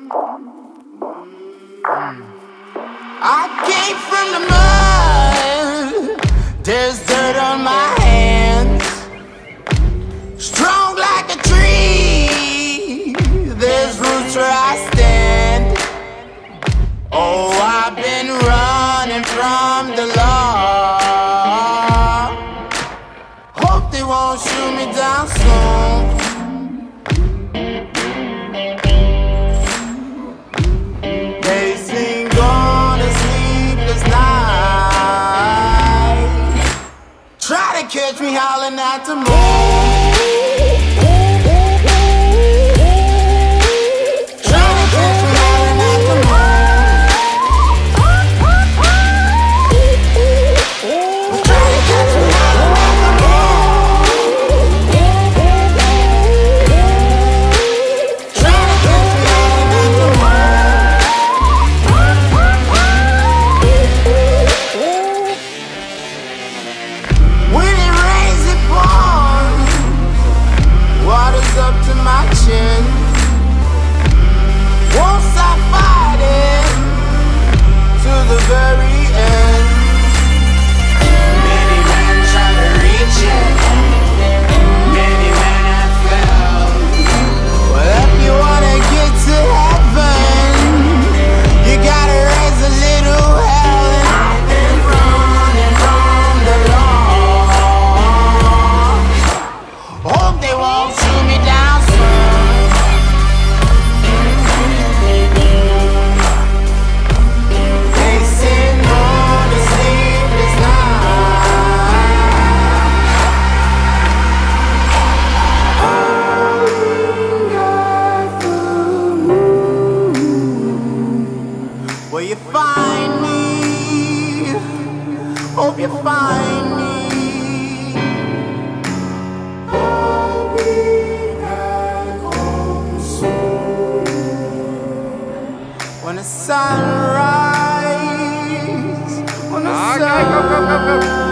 I came from the mud, there's dirt on my hands. Strong like a tree, there's roots where I stand. Oh, I've been running from the law. Hope they won't shoot me down soon. They sing on a sleepless night. Try to catch me howling at the moon. Won't stop fighting to the very end. Many men try to reach it, many men have failed. Well, if you wanna get to heaven, you gotta raise a little hell. And I've been running from the law. Hope they won't shoot me down soon. Will you find me? Hope you find me. I'll be back home soon. When the sun rises, when the sun